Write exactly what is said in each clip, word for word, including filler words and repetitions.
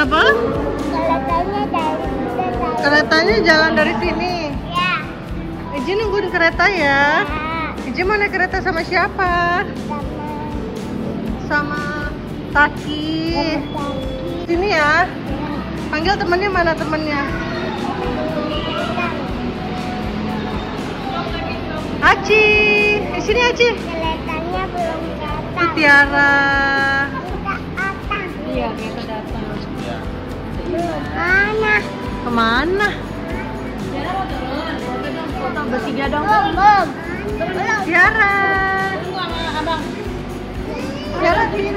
Kenapa? Keretanya dari sini. Keretanya jalan dari sini. Ya. Iji nungguin kereta ya. Ya. Iji mau naik kereta sama siapa? Sama. Sama Taki. Sama Taki. Sini ya. Ya. Panggil temennya, mana temennya? Aci. Di sini Aci. Keretanya belum datang. Itu Tiara. Udah datang. Iya, kita datang. Mana? Kemana? Tiara turun, foto dong, foto bertiga dong. Belum, belum. Belum. Tiara. Tunggu sama abang. Tiara sini.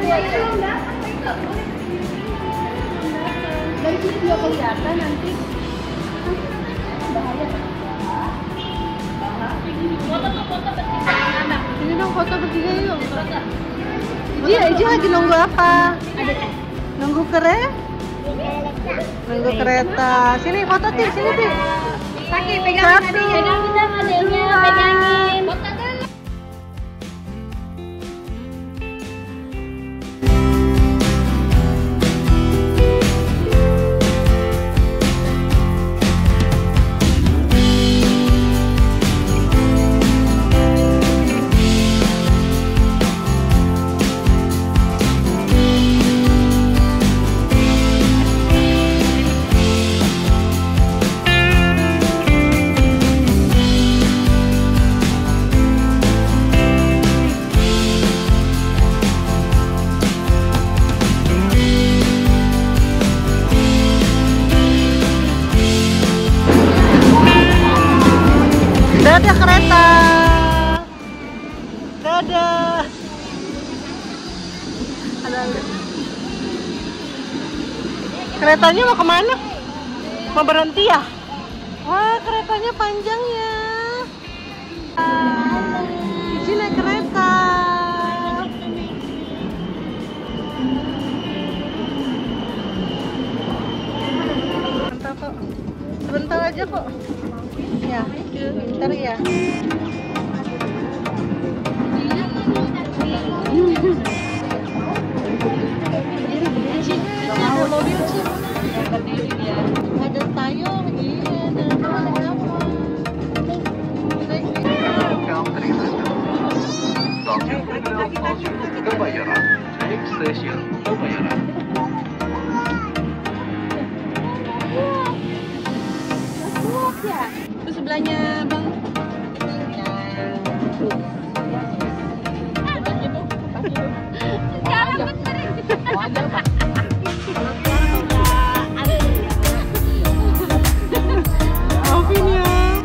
Dari sini juga kelihatan nanti. Bahaya. Foto tuh foto bertiga anak. Ini dong foto bertiga yuk. Iji, Iji lagi nunggu apa? Nunggu kereta? Nunggu kereta. Sini foto Ti, sini Ti. Kaki pegangin Satu. tadi. Pegang bisa modelnya, pegangin. Foto dulu. Dadah kereta. Dadah. Ada. Keretanya mau kemana? Mau berhenti ya? Wah, keretanya panjang ya. Iji naik kereta. Mantap kok. Sebentar aja kok. Ya, bentar ya. Ada mobil sih. Ada tayong, iya. Kebayoran, next station Kebayoran. Itu sebelahnya Bang. Maafin ya.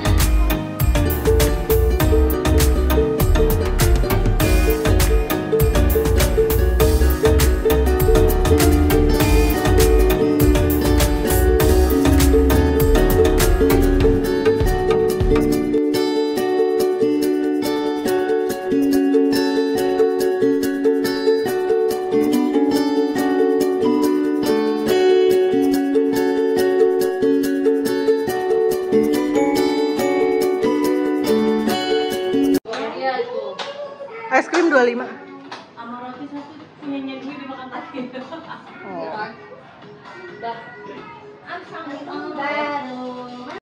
Es krim dua puluh lima. Sama roti satu punyanya gue dimakan tadi. Oh. Dah. I'm